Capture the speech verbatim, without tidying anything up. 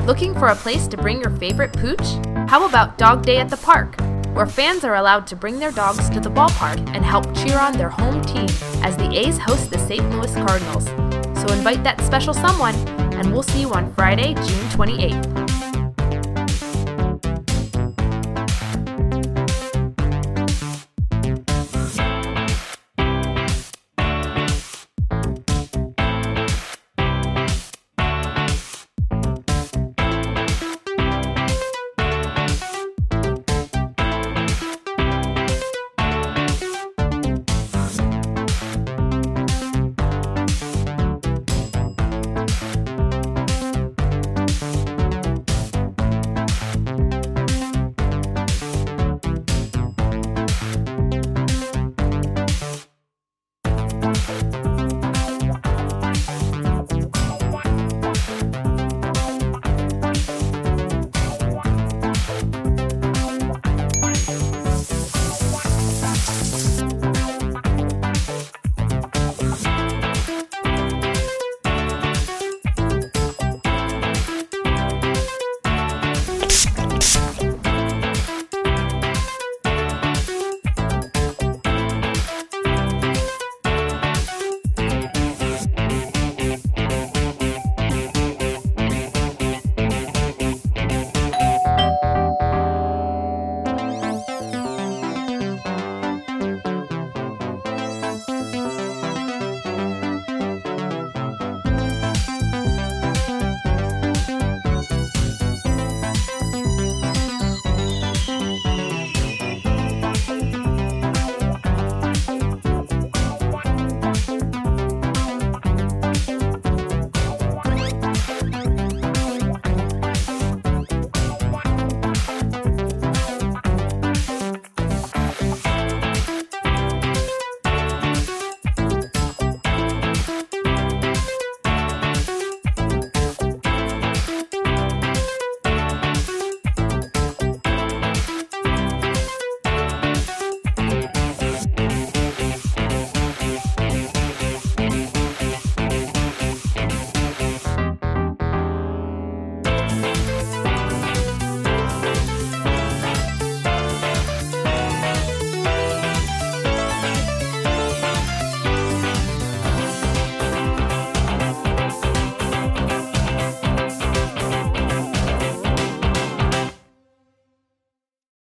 Looking for a place to bring your favorite pooch? How about Dog Day at the park, where fans are allowed to bring their dogs to the ballpark and help cheer on their home team as the A's host the Saint Louis Cardinals. So invite that special someone, and we'll see you on Friday, June twenty-eighth.